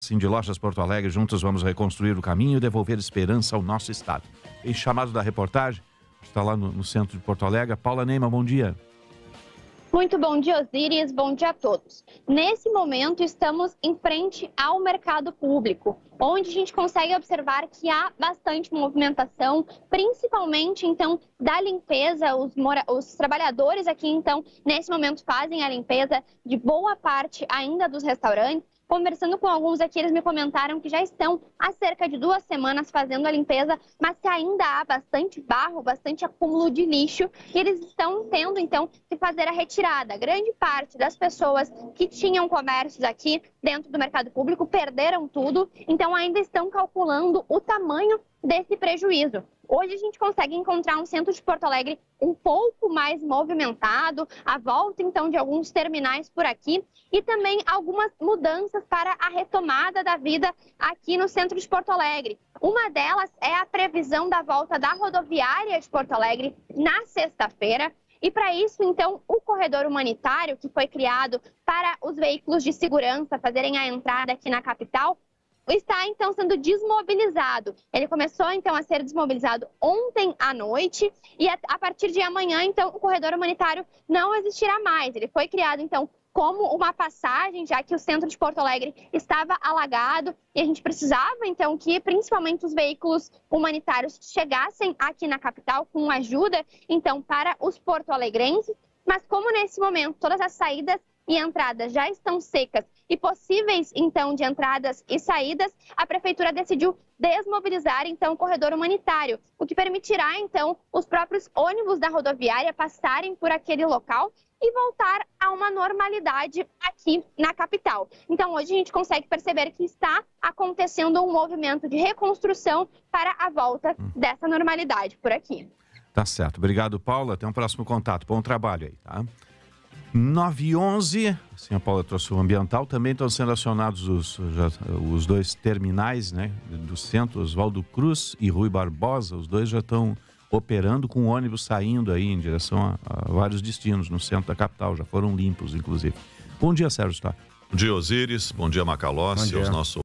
Cindy Lojas Porto Alegre. Juntos vamos reconstruir o caminho e devolver esperança ao nosso estado. Em chamado da reportagem, está lá no centro de Porto Alegre. Paula Neyman, bom dia. Muito bom dia, Osiris. Bom dia a todos. Nesse momento, estamos em frente ao mercado público, onde a gente consegue observar que há bastante movimentação, principalmente, então, da limpeza. Os trabalhadores aqui, então, nesse momento fazem a limpeza de boa parte ainda dos restaurantes. Conversando com alguns aqui, eles me comentaram que já estão há cerca de 2 semanas fazendo a limpeza, mas que ainda há bastante barro, bastante acúmulo de lixo, e eles estão tendo, então, que fazer a retirada. Grande parte das pessoas que tinham comércios aqui dentro do mercado público perderam tudo, então ainda estão calculando o tamanho desse prejuízo. Hoje a gente consegue encontrar um centro de Porto Alegre um pouco mais movimentado, a volta então de alguns terminais por aqui e também algumas mudanças para a retomada da vida aqui no centro de Porto Alegre. Uma delas é a previsão da volta da rodoviária de Porto Alegre na sexta-feira. E para isso, então, o corredor humanitário que foi criado para os veículos de segurança fazerem a entrada aqui na capital, está, então, sendo desmobilizado. Ele começou, então, a ser desmobilizado ontem à noite e a partir de amanhã, então, o corredor humanitário não existirá mais. Ele foi criado, então, como uma passagem, já que o centro de Porto Alegre estava alagado e a gente precisava, então, que principalmente os veículos humanitários chegassem aqui na capital com ajuda, então, para os porto-alegrenses. Mas como nesse momento todas as saídas e entradas já estão secas e possíveis, então, de entradas e saídas, a Prefeitura decidiu desmobilizar, então, o corredor humanitário, o que permitirá, então, os próprios ônibus da rodoviária passarem por aquele local e voltar a uma normalidade aqui na capital. Então, hoje a gente consegue perceber que está acontecendo um movimento de reconstrução para a volta dessa normalidade por aqui. Tá certo. Obrigado, Paula. Até um próximo contato. Bom trabalho aí, tá? 9h11, assim a Paula trouxe o ambiental, também estão sendo acionados os 2 terminais, né, do centro, Oswaldo Cruz e Rui Barbosa. Os 2 já estão operando com ônibus saindo aí em direção a vários destinos no centro da capital, já foram limpos, inclusive. Bom dia, Sérgio Stock. Bom dia, Osiris. Bom dia, Macalossi, aos nossos